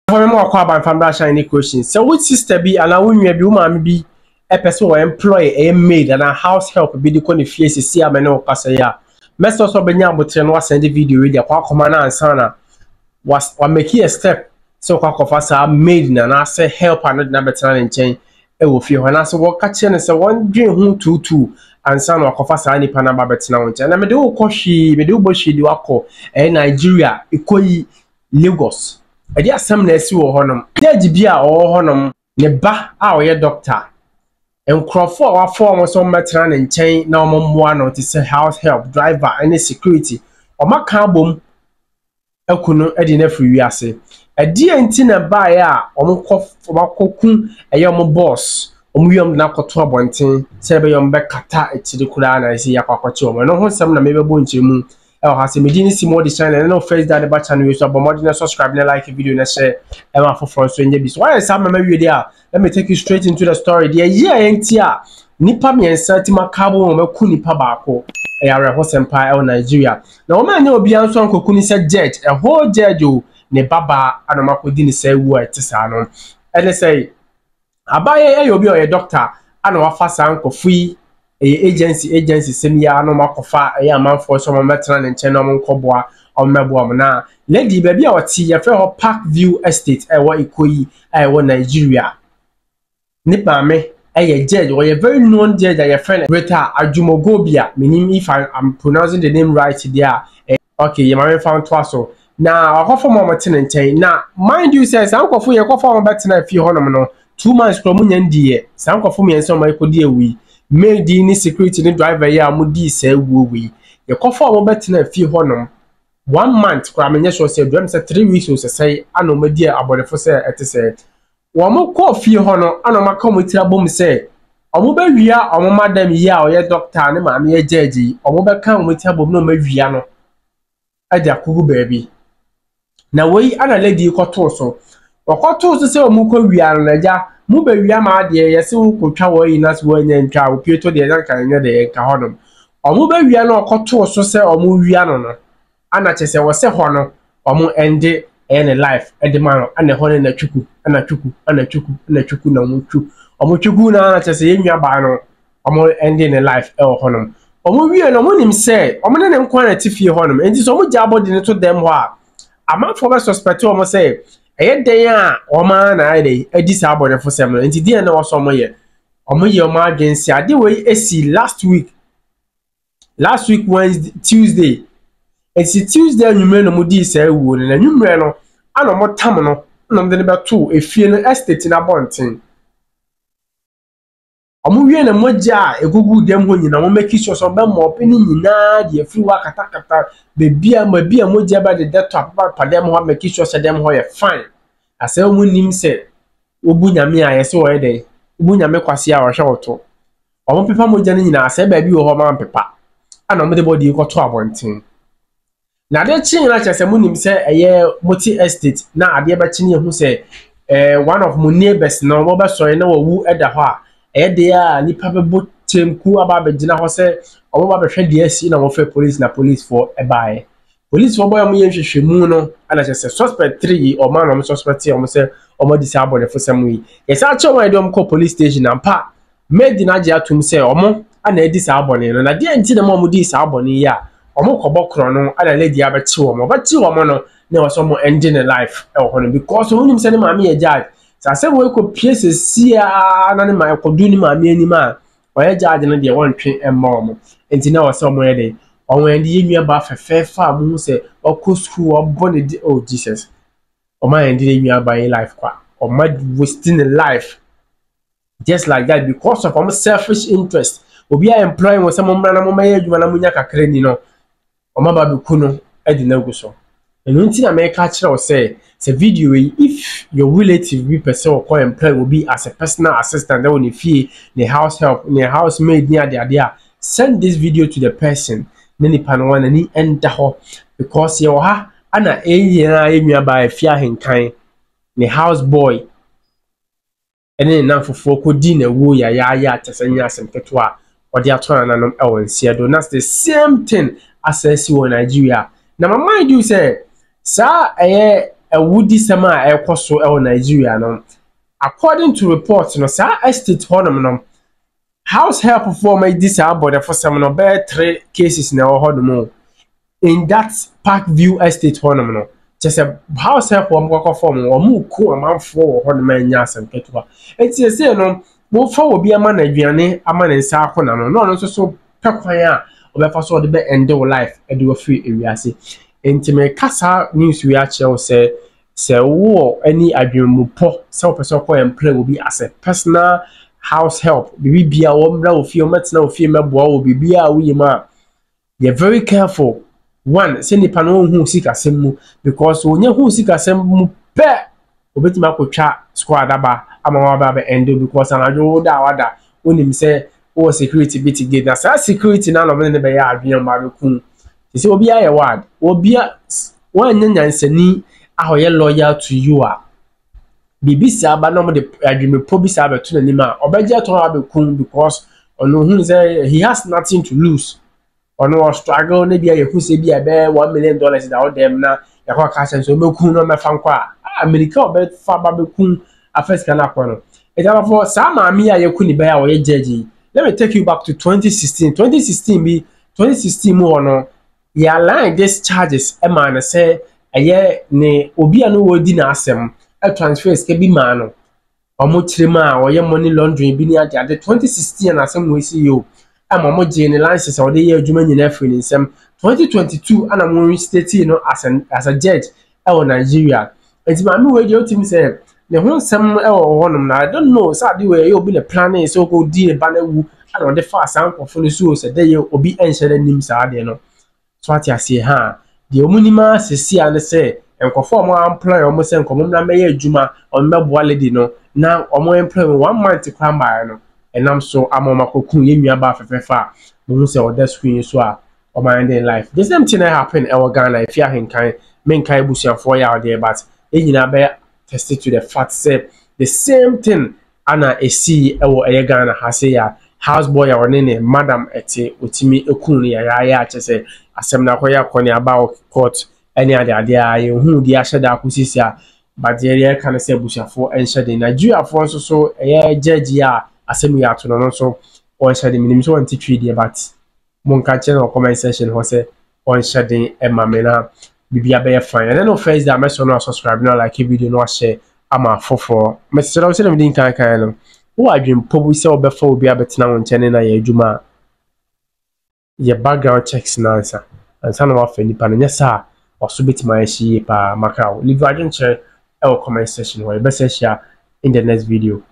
For me more kwa family shiny question. So which sister be and I win you be woman be a person or employ a maid and a house help be the con if yes see a meno pasaya. Must also be nyam but was send the video with your command and sana was make a step so kwa maid and I say help and number 10 and chain. E will feel when I say what catching is a one dream who two and son or kofasa any panama betina and I me do koshi me do boshi do ako e Nigeria ikoi Lagos. E dia sam na esi wo honom deji bia o honom ne ba a o ye doctor enkrofo a wa form so metra ne nchen na ommoa no ti say house help driver any security o maka bom ekunu e di na free wiase e dia nti na ba ya omkokun e ye om boss omuyom na koto abonten se be yom be kata etiri kura na isi yakwakoche o no ho sam na mebebo nchiremu has medini si more the channel and no face that the channel you so more than subscribe and like the video and share and for so so why some me there let me take you straight into the story the year entia nipa me ensati makabo mo ku nipa baako e are ho sempa e Nigeria na o ma nya obi anso ankoku ni say judge a whole judge o ne baba anomakodi ni say wu etisa no and say abaye e obi o ye doctor ana wa fa san kofu agency semia no makofa e amanfo so mo metra ne nche no mo nkoboa o mebo am na lady baby a wati ye fe ho Park View Estate e wo Ikoyi e wo Nigeria nipa me e ye judge or ye very known judge ye friend Rita Ajumogobia meaning if I'm pronouncing the name right there okay ye ma found twaso na akofo mo meten nchen na mind you says ankofo ye kofo mo betena fi honom no 2 months from nyandie sankofo me enso mo ekodi ewi Maid ni security ni driver ya mudi say wuwi ye kofa mo betina fi honom 1 month kwa menye so say do say 3 weeks so say anomadi abodefo say etese wo mo ko fi hono anomaka mo tira bom say omo be wia omo madam ya o ye doctor ni ma me ye judge omo be kan mo tira bom no ma wia no aja kugu baby na we ana lady ko to so okoto so say omo ko wia no ja mu be wia ma de yesi wo twa wo yi na so anya ntwa wo pieto de yan kan nya de ka hodom omu be wia na okoto so se omu wia no no ana chese wo se ho no omu ende ene life ede man ana ho na twuku ana twuku ana twuku ana twuku na mu twu omu twuku na ana chese yenwa ba no omu ende ne life e ho honom omu wia no mu nim se omu ne nkwa na tifie honom enti so omu ja body ne to dem ho a amanfo be suspect omu se eye den a oma na ade edi sa abodefo sem no enti den na wo so mo ye oma agency ade we esi last week Wednesday Tuesday esi Tuesday nwumre no mudi sa ewu no na nwumre no ana mo tam no na mo de be to efie no estate na bonten omo wie na moja egugu dem ho nyina mo make sure so be mo pe ni nyina de free wa katakata be bia moja ba de desktop pa dem ho make sure se dem ho ye fine ase o munim se obu nyame a yese wo ye den obu nyame kwase a wo hwe woto omo pepa moja ni nyina ase ba bi wo ho ma pepa ana mo de body ko to abonten na de chi nyina chese munim se eye multi estate na ade ba chi ni hu se one of my neighbors no mo ba sori na wo wu eda ho a ede a nipa be botemku aba be gina ho se omo ba be hwe de asi na wo fe police for ebae police for boy mo ye hwehwemu no ana chese suspect 3 o man no suspect o mo se omo di sa abone fo sam wi yes a che mo dem ko police station na pa Maid na je atum se omo ana edi sa abone no na de anti na mo di sa abone ya omo kobokro no ana lady abechi wo mo no na wo so mo ending life e wo no because who nim se ne ma me ye judge sa se wo ko piece sia na ne ma ko du ni ma me ani ma o ye judge no de won twen emma mo enti na wo so mo ye de on endi ye nua ba fefa mu se o school o born oh Jesus o ma endi ye nua ba in life kwa o ma wasting life just like that because of our selfish interest obi a employing wo se mo mra na mo ma ye adwuma na munya kakra ni no o ma ba be ku no e di na gu so enu nti na me ka kire o say video if your relative be person or call employee will be as a personal assistant that will need the house help the housemaid near the send this video to the person nani panwa na ni enda ho because you ha ana na emia ba afia henkan the house boy ene na fofo ko di na wo ya tesanya asempetwa odi atona nanom e won siedo that's the same thing as in Nigeria na my mind you say sa a woody summer air cost so Nigeria no. According to reports, no sa estate honum no house help for my this about for some no bear 3 cases na honum in that Parkview estate honum no. Just a house help one work form or move cool amount for honum and yas and ketua. It's a say no, both for be a man aduane a man in South Honor, no so pequia or for so the bed end of life and do a free area. See, intimate casa news we actually say war any adwemu po so person ko employ will be as a personal house help bibi bia wo mra ofie ometina ofie meboa wo bibia wo yima. You're very careful. One, send the panel who seek a semu because when you who seek a semu pe obetima ko twa squad aba amawaba endo because anajo da wada onim say o security bit gate na sa security na no me be ya adwen ma be kun. You say obi aye ward obi wan nyansani ahoye loyal to you a bibi sa ba no de adweme po bi sa ba to nanima obeje to abe kun because ono hu say he has nothing to lose. Ono struggle na bia yehu se bia be $1 million that out them na yakwa cash so mekun no mefa nkwa America obe fa ba bekun afes kana kwano e tell for sa ma mi ayeku ni be ya wo ye jeje. Let me take you back to 2016 mu ono ya line these charges e ma na say eye ne obi anu wodi na asem e transfers ke bi ma no omo kirema wo ye money laundering bi ni ade 2016 na asem we see you mo jeni license or dey adwuma nyina free nsem 2022 ana mo restate no as a judge e Nigeria. Enti ma mi we dey otim say ne ho nsem e wo honum na I don't know say dey we obi le planning so go di e ba na wu ana dey fast an kofo no so say dey obi enhyere nim sa ade no so ati ase ha dey omunima sesi ane say enkofo mo employ o mo say enkomo na meye adwuma o meboa lady no na o mo employ 1 month kwamba no enam so amoma kokun ye nua ba fefefa mo say o da screen so a o mind in life the same thing happen e wo Ghana if ya henkan menkai busuafo ya there but e nyina be tested to the fact say the same thing ana esi e wo Ghana ha say ya houseboy ya wonene madam ete otimi ekun ya ya che say asem na koya koni about court any ade aye hu di aheda akusisia but there can say busuafo enhyede Nigeria for so judge ya asem ya to no so on shade minim so anti trade but mon ka channel comment section ho say on shade e mamena bibia be fine and no first that mess no subscribe no like video no share ama fofo message no say dem din kan no wo adwem pobu say obefa obi abetena won channel na ya adwuma ye background checks na answer and san wa fa nipa no nyesa oso betima ya shi pa maka leave adwem share e comment section ho e be share in the next video.